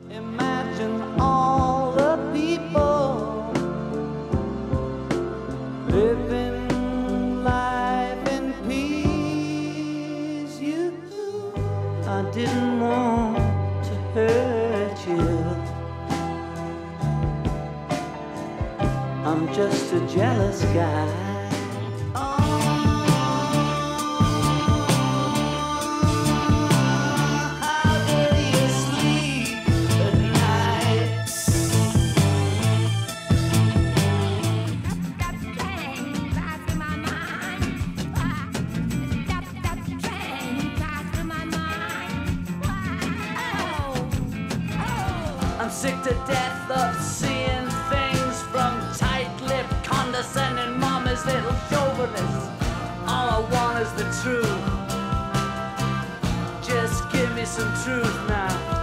Imagine all the people living life in peace. I didn't want to hurt you. I'm just a jealous guy. I'm sick to death of seeing things from tight-lipped, condescending mama's little chauvinists. All I want is the truth. Just give me some truth now.